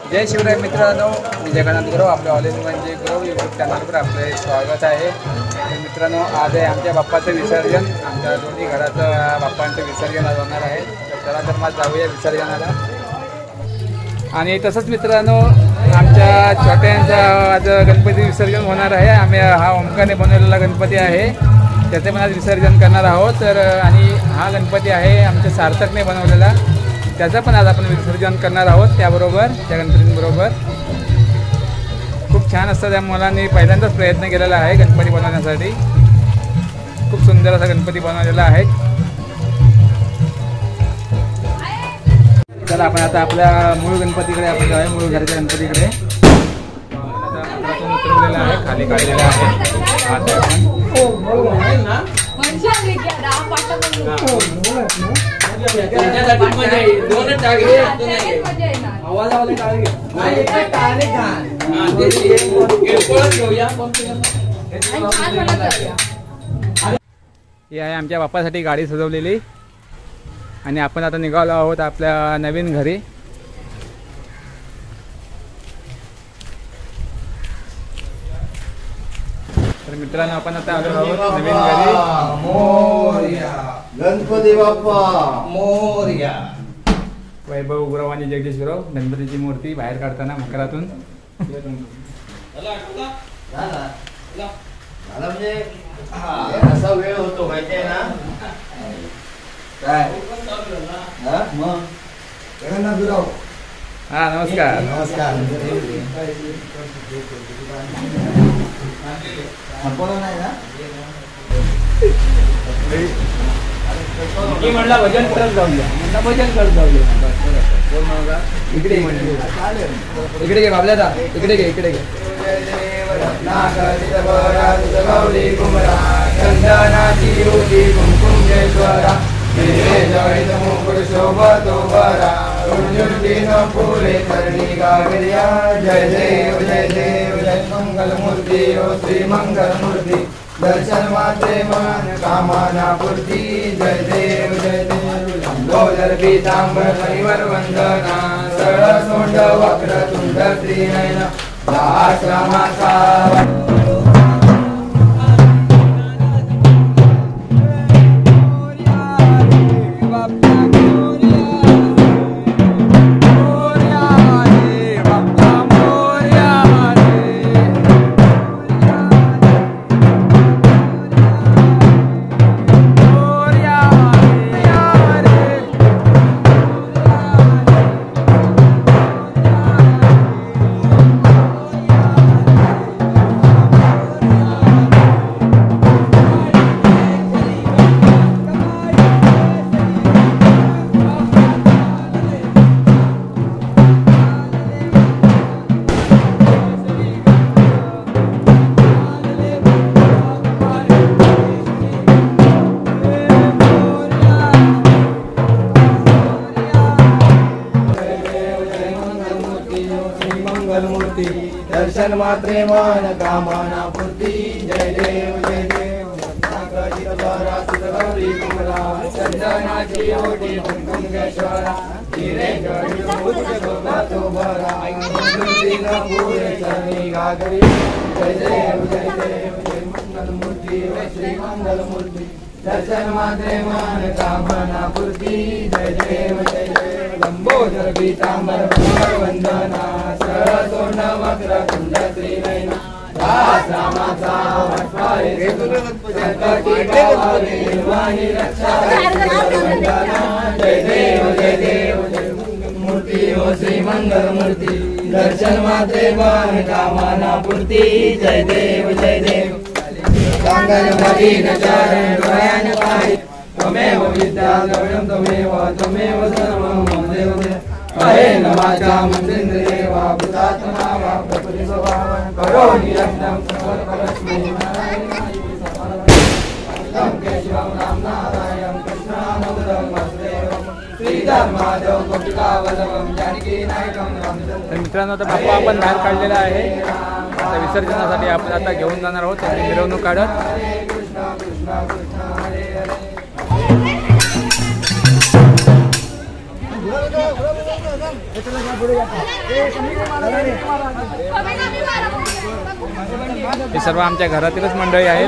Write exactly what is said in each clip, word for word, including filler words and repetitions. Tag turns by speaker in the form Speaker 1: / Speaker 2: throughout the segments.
Speaker 1: जय शिवराय मित्रांनो, मी जगन्नाथ गुरव, आपल्या all in one जे गुरव यूट्यूब चॅनलवर आपले स्वागत आहे. मित्रांनो, आज आहे आमच्या बाप्पाचं विसर्जन. आमच्या दोन्ही घराचं बाप्पांचं विसर्जन आज होणार आहे. तर चला तर मग जाऊया विसर्जनाला. आणि तसंच मित्रांनो, आमच्या छोट्यांचं आज गणपती विसर्जन होणार आहे. आम्ही हा ओमकारने बनवलेला गणपती आहे, त्याचे पण आज विसर्जन करणार आहोत. तर आणि हा गणपती आहे आमच्या सार्थकने बनवलेला, त्याचं पण आज आपण विसर्जन करणार आहोत. त्याबरोबर त्या गणपतींबरोबर खूप छान असतं. त्या मुलांनी पहिल्यांदाच प्रयत्न केलेला आहे गणपती बनवण्यासाठी. खूप सुंदर असा गणपती बनवलेला आहे. चला आपण आता आपल्या मूळ गणपतीकडे आपण जाऊया, मूळ घरच्या गणपतीकडे. आता मंदिरातून उतरवलेला आहे, खाली काढलेला आहे. आता आपण ही आहे आमच्या बाप्पासाठी गाडी सजवलेली. आणि आपण आता निघालो आहोत आपल्या नवीन घरी. तर मित्रांनो, आपण आता आलो आहोत नवीन घरी.
Speaker 2: मोरया गणपती बाप्पा मोरया.
Speaker 1: वैभव गुरव आणि जगदीश गुरव गणपतीची मूर्ती बाहेर काढताना मकरातून.
Speaker 2: म्हणजे असा वेळ होतो माहिती आहे ना काय? मग जगन्नाथ गुरव.
Speaker 1: हा, नमस्कार.
Speaker 2: नमस्कार. नाही ना
Speaker 1: मी म्हटलं भजन करत जाऊया, म्हटलं भजन करत जाऊया. इकडे इकडे घे बाबल्या, जा इकडे घे, इकडे घे. जय देव जय देव जय मंगल मूर्ती ओ श्री मंगल मूर्ती. दर्शन मात्रे मन कामना पूर्ती. जय देव जय देव लंबोदर पीतांबर परिवर वंदना. सरळ सोंड वक्र तुंड त्रिनयन आश्रमाचा. दर्शन मात्रे मन कामना पूर्ती. जय देव जय देव गौरी कुमरा. चंदनाची ओटी कुंकुमेश्वरा. हिरे जडी गोपातो भरा. पुरे चरणी गागरी. जय देव जय देव जय मंगल मूर्ती श्री मंगल मूर्ती. दर्शन मात्रे मन कामना पूर्ती. जय देव जय देव लंबोदर पीतांबर परिवर वंदना. सरळ सोंड वक्र तुंड त्रिनयन आश्रमाचा वटवारे. संकटी पावारे निर्वाणी रक्षा. जय देव जय देव जय मूर्ती ओ श्री मंगल मूर्ती. दर्शन मात्रे मन कामना पूर्ती. जय देव जय देव गंगनपती चरण डोळ्यान पाहि. त्वमेव विद्या द्रविडं त्वमेव त्वमेव सर्वं मम देव. अहे नमाचा मंदिरेवा भूतात्मा वा प्रकृति स्वभाव. करोमि यज्ञं सर्वकलक्ष्मी नारायणाय समर्पयामि. केशवं राम नारायणं कृष्णानंदं वासुदेवं. श्रीधर्माधव गोपिकावल्लभं जानकी नायकं रामचंद्रं. मित्रांनो, आता बाप्पा आपण बाहेर काढलेला आहे. आता विसर्जनासाठी आपण आता घेऊन जाणार आहोत त्याची मिरवणूक काढत. कृष्ण कृष्ण कृष्ण हरे हरे.
Speaker 3: हे सर्व आमच्या घरातीलच मंडळी आहेत.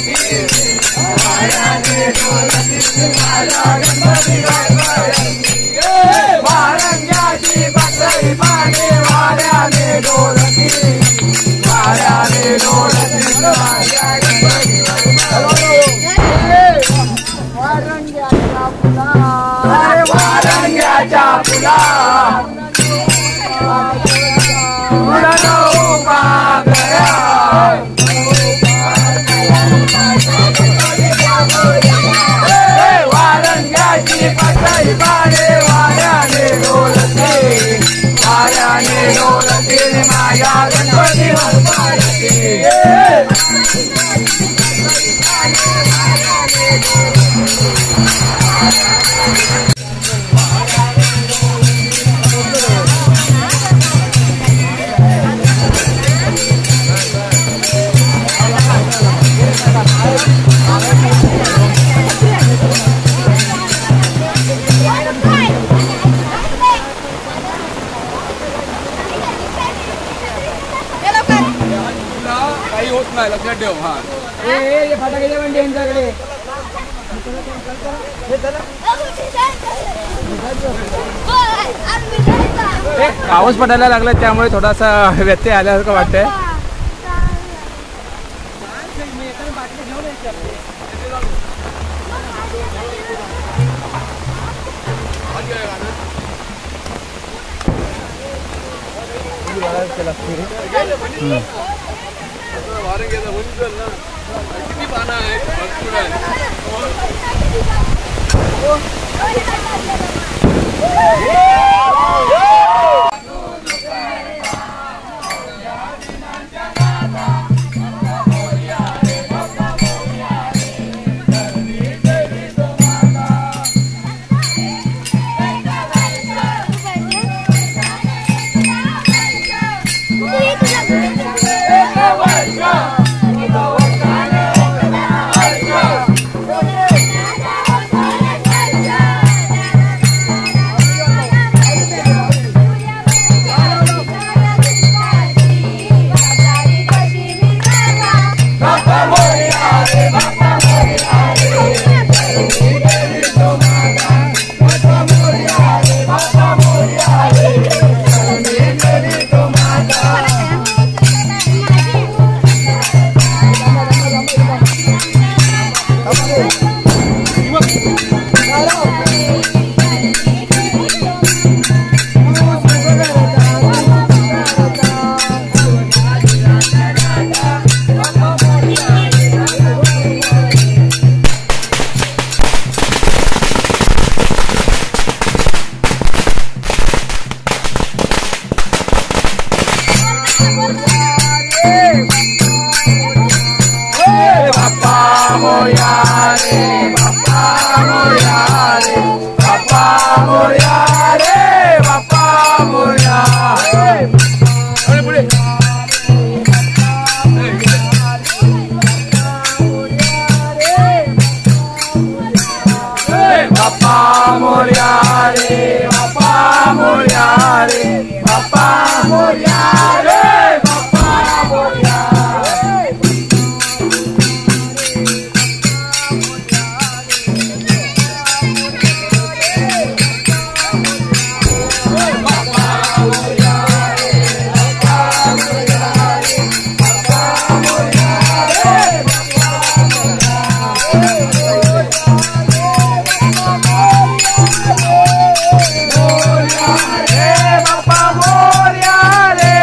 Speaker 1: वाऱ्याने डोलती माझ्या गणपती गणपती वारंग्याची पतई पाने वाऱ्याने डोलती वाऱ्याने डोलती माझ्या गणपती वारंग्याच्या फुला वारंग्याच्या फुला वारंग्याची पतई पाने वाऱ्याने डोलते वाऱ्याने डोलते माझ्या गणपती गणपती
Speaker 3: काही होत नाही, लक्षात ठेव. हा
Speaker 1: फटाक्याच्या बंडी यांच्याकडे
Speaker 3: पाऊस पडायला लागला त्यामुळे थोडासा व्यत्यय आल्यासारखं वाटतंय.
Speaker 4: किती पानं आहे भरपूर आहे.
Speaker 1: रे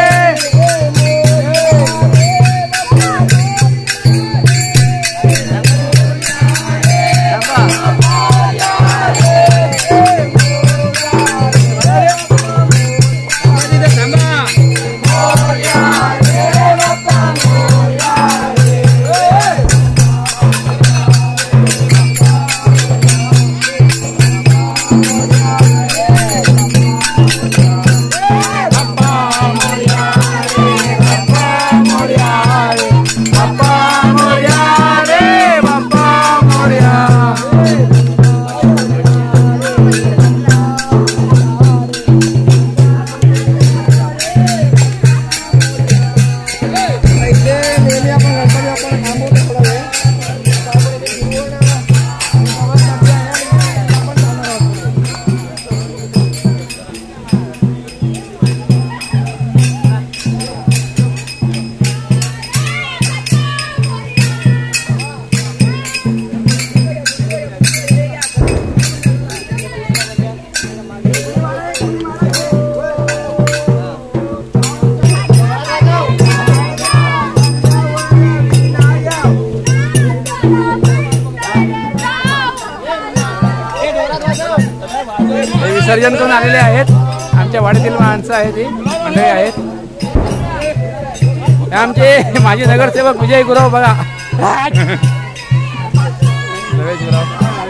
Speaker 3: विसर्जन करून आलेले आहेत. आमच्या वाडीतील माणसं आहेत, ही मंडळी आहेत. आमचे माजी नगरसेवक विजय गुराव बघा. रमेश गुराव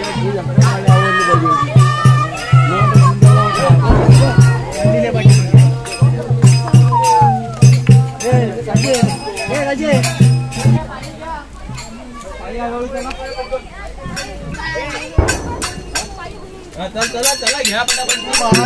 Speaker 4: चला चला घ्या पटापट.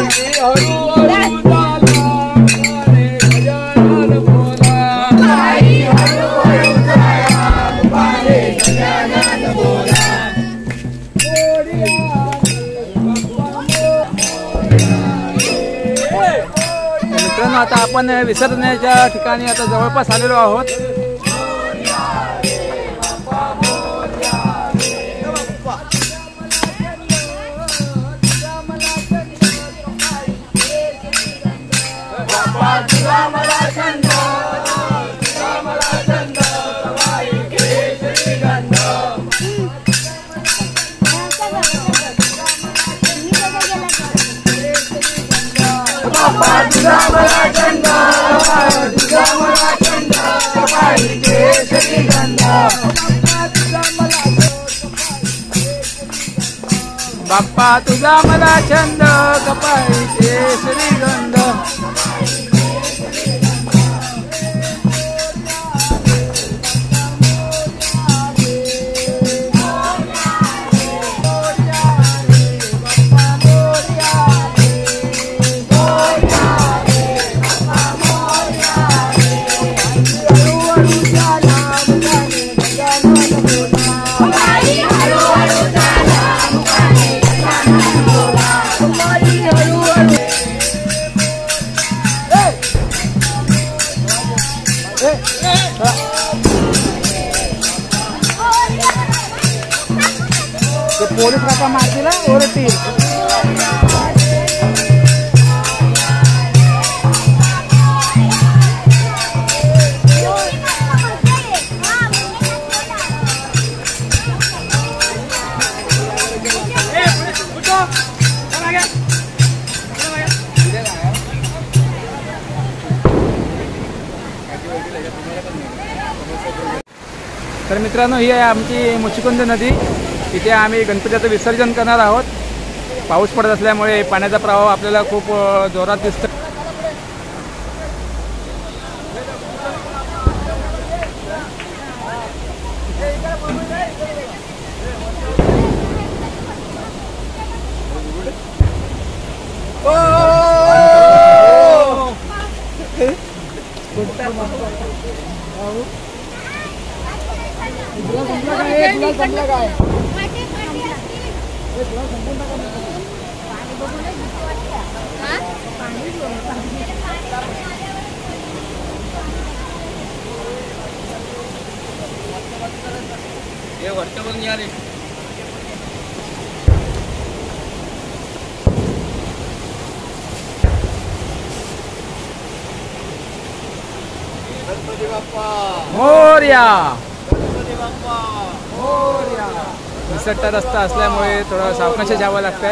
Speaker 3: मित्रांनो, आता आपण विसर्जनाच्या ठिकाणी आता जवळपास आलेलो आहोत. बाप्पा तुझा मला छंद, कपाळी केसरी गंध. पोलीस काका मारतील ओरडतील. तर मित्रांनो, ही आहे आमची मुचकुंद नदी. इथे आम्ही गणपतीचं विसर्जन करणार आहोत. पाऊस पडत असल्यामुळे पाण्याचा प्रवाह आपल्याला खूप जोरात दिसतो.
Speaker 4: हे वरच्यावरून या रे. गणपती बाप्पा
Speaker 3: मोरया.
Speaker 4: गणपती बाप्पा
Speaker 3: मोरया. निसटता रस्ता असल्यामुळे थोडं सावकाश जावं लागतंय.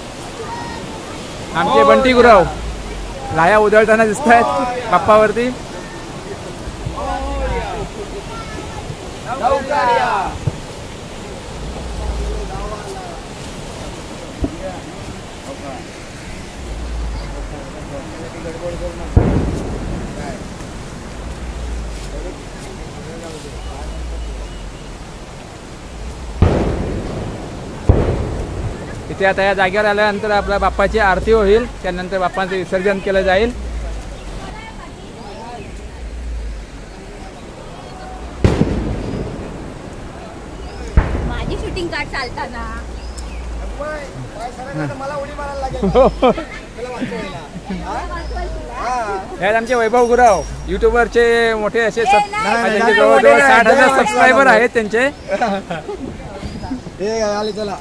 Speaker 3: आमचे बंटी गुराव लाया उधळताना दिसत आहेत बाप्पावरती. इथे आता या जागेवर आल्यानंतर आपल्या बाप्पाची आरती होईल. त्यानंतर बाप्पांचं विसर्जन केलं जाईल.
Speaker 5: माझी शूटिंग कार्ड चालताना
Speaker 2: मला उडी मारायला लागेल.
Speaker 3: यात आमचे वैभव गुराव युट्यूबरचे मोठे असे त्यांचे जवळजवळ साठ हजार सबस्क्रायबर आहेत त्यांचे.
Speaker 2: चला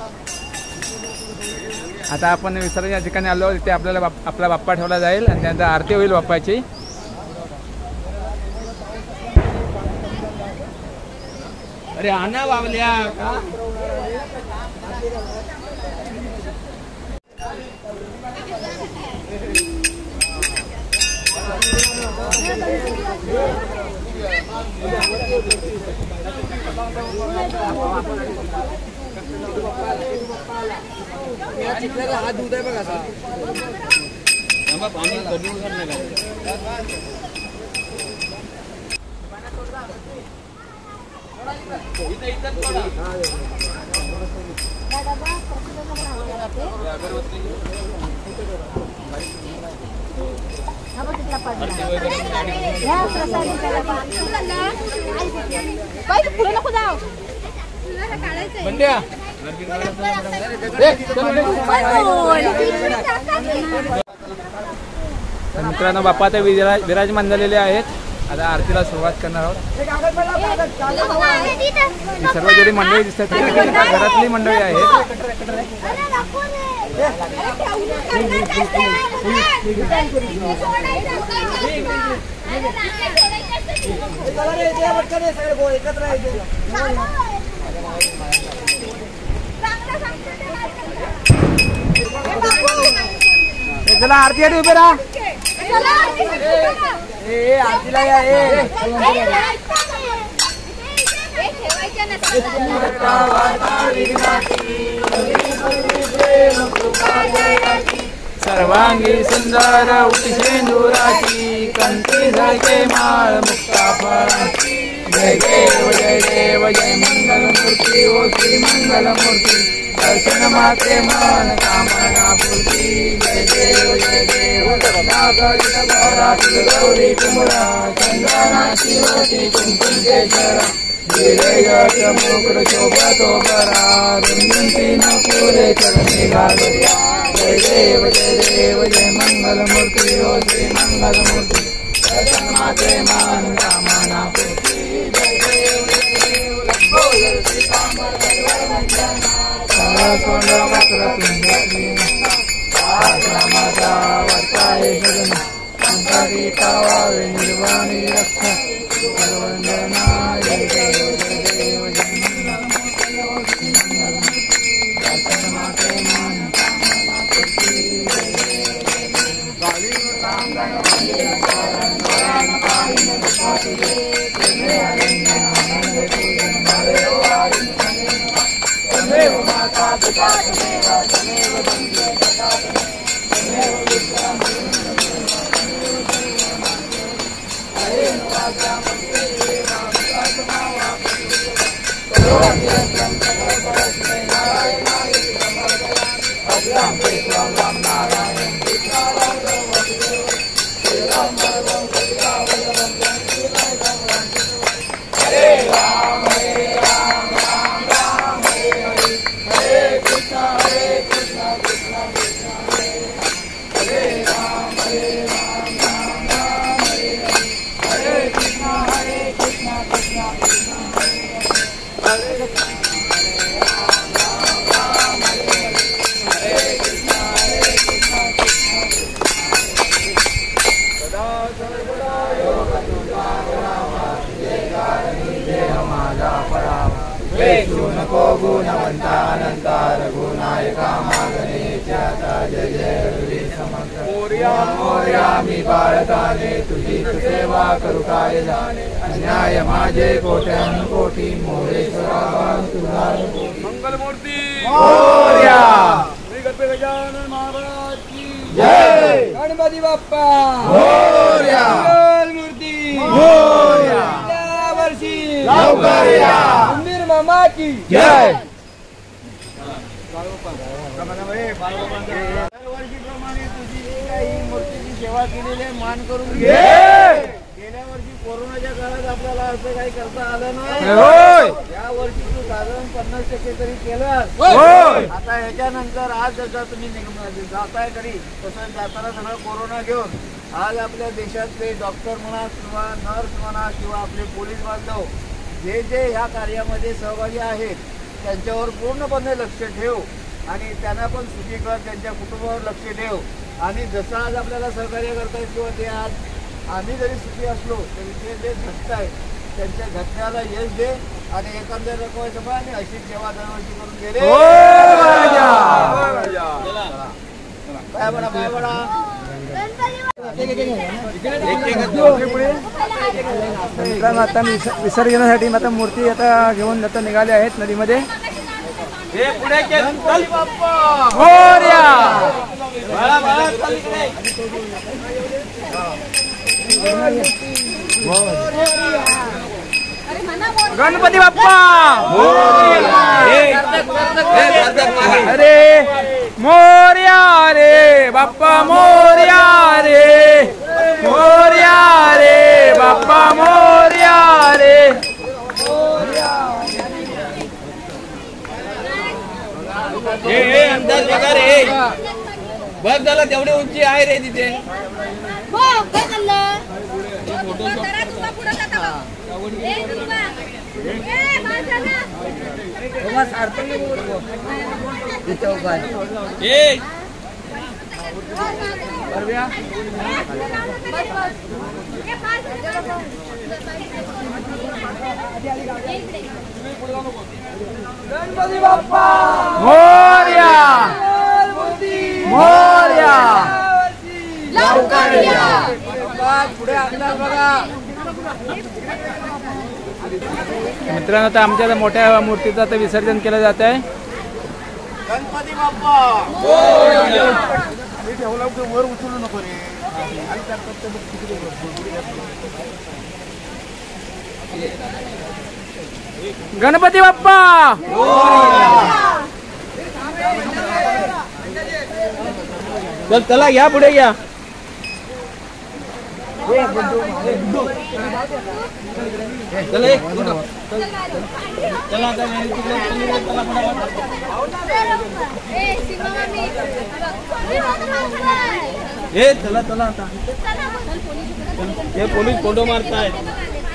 Speaker 3: आता आपण विसर्जन ठिकाणी आलो. तिथे आपल्याला बाप आपला बाप्पा ठेवला जाईल आणि त्यानंतर आरती होईल बाप्पाची.
Speaker 4: अरे आना बावल्या का
Speaker 1: चिखल्याचा हात धुत आहे बघा असा.
Speaker 4: पाणी कंटिन्यू करणार का इथं इथं थोडा
Speaker 3: बंड्या मित्रांनो बाप्पा आता विराज विराजमान झालेले आहेत. आता आरतीला सुरुवात करणार आहोत. सर्व जेवढी मंडळी दिसतात घरातली मंडळी आहेत. चला आरती आधी उभे राहा. ए आरतीला या. ए सर्वांगी सुंदर उठशेंदुराची कंठी झळके माळ मुक्ता फळाची. जय देव जय देव जय मंगलमूर्ती ओ श्री मंगलमूर्ती. दर्शन मात्रे मन कामना पूर्ती. जय देव जय देव गौरी कुमरा चंद्रनाची होती कुंकुम केशरा. गिरेयच मुकुर शोभतो बरा रुंदी न पुरे चरणी घालत्या. जय देव जय देव जय मंगलमूर्ती ओ श्री मंगलमूर्ती. दर्शन मात्रे मन कामना पूर्ती. जय देव जय देव लंबोदर श्रीकांबर सोंड वक्र तुंगी माझा वर्ताय जगन संकटी पावावे निर्वाणी रक्षा. सर्वंदना जय देव जय देव जय मंगलमूर्ती दर्शन मात्रे मन कामना पूर्ती. जय देव जय देव काली कांगण मंदिर कारण कारण काली नदी तुझे हरिंद्र आनंद पूजन भरे वारी तमेव माता पिता तमेव तमेव बंधु सखा तमेव विद्या हरे नवाजा मंदिर देवा विकासमावा करो यज्ञं करो परस्मै नारायणाय समर्पयामि. अग्राम पेश्वं राम नारायण विष्णाराम वसुदेव श्रीराम भगवान श्रीराम हरे राम हरे राम राम राम हरे हरे. हरे कृष्णा हरे कृष्णा कृष्णा कृष्णा हरे हरे. राम हरे राम राम राम हरे हरे. हरे कृष्णा हरे कृष्णा कृष्णा कृष्णा हरे हरे. हरे कृष्णा हरे राम राम राम हरे हरे. हरे कृष्णा हरे कृष्णा कृष्णा कृष्णा सदा सर्वदा योगयुक्ता जय कारणी देह माझा परावा. वेचू नको गुणवंता अनंता रघुनायका मागणेच्या जय जय हरी समर्थ. मोर्या मोर्या मी बाळताने तुझी सेवा करू काय जाणे. अन्याय माझे कोट्यान कोटी मोरेश्वरा तुझा मंगलमूर्ती मोर्या. श्री गणपती गजानन महाराज की जय. गणपती बाप्पा मोर्या. मंगलमूर्ती मोर्या. या वर्षी लवकर या. मंदिर मामा की जय. दरवर्षीप्रमाणे तुझी जी काही मूर्तीची सेवा केलेली मान करून घे. गेल्या वर्षी कोरोनाच्या काळात आपल्याला असं काही करता आलं नाही. या वर्षी तू साधारण पन्नास टक्के तरी केलं. आता ह्याच्यानंतर आज जसा तुम्ही जाताय तरी तसं जाताना सगळं कोरोना घेऊन आज आपल्या देशातले डॉक्टर म्हणा किंवा नर्स म्हणा किंवा आपले पोलीस बांधव जे जे ह्या कार्यामध्ये सहभागी आहेत त्यांच्यावर पूर्णपणे लक्ष ठेव आणि त्यांना पण सुखी कर. त्यांच्या कुटुंबावर लक्ष ठेव. आणि जसं आज आपल्याला सहकार्य करतायत किंवा ते आज आम्ही जरी सुखी असलो तरी ते जे झटतायत त्यांच्या घटनेला यश दे आणि एखाद्या रकमेचं आणि अशी सेवा दरवर्षी करून गेले. काय म्हणा काय म्हणा मित्रांनो आता विस- विसर्जनासाठी आता मूर्ती आता घेऊन आता निघाले आहेत नदीमध्ये.
Speaker 4: हे पुढे के चल बाप्पा
Speaker 3: मोरया
Speaker 4: बाळा बाळा चल इकडे
Speaker 3: गणपती बाप्पा
Speaker 4: हे कर्तक मागे
Speaker 3: अरे मोरया रे बाप्पा मोरया रे मोरया रे बाप्पा मोरया रे.
Speaker 4: हे हे अंदाज बघा रे बघ झाला तेवढी उंची आहे रे तिथे
Speaker 5: हो काय चाललं जरा तुला पुढे जाता का ए तुला ए माझा
Speaker 4: हे
Speaker 3: गणपती बाप्पा मोरया मोरया
Speaker 5: लवकर या
Speaker 3: पुढे अंदाज बघा. मित्रांनो आता आमच्या आता मोठ्या मूर्तीचं आता विसर्जन केलं जात आहे.
Speaker 4: गणपती बाप्पा
Speaker 2: वर उचलू नको रे.
Speaker 3: गणपती बाप्पा
Speaker 4: चल चला घ्या पुढे घ्या चला एक चला आता नाही तिकडे तिकडे चला पटापट.
Speaker 5: ए सिंगा मामी मी होतो मारणार
Speaker 4: हे चला चला आता हे पोलीस फोटो मारतायत.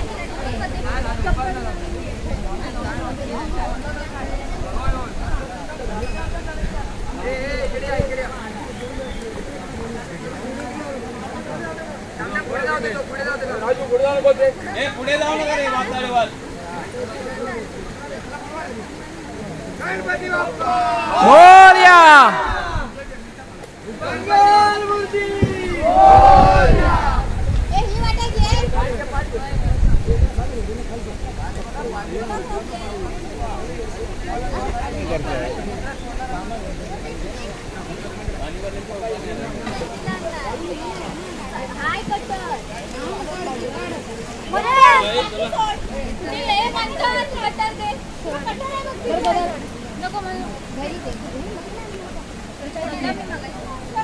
Speaker 4: हे पुढे जाऊ नका रे वातावरण
Speaker 3: मोरया
Speaker 5: ए ही वाटा घे हाय कटर नको म्हणून घरी दे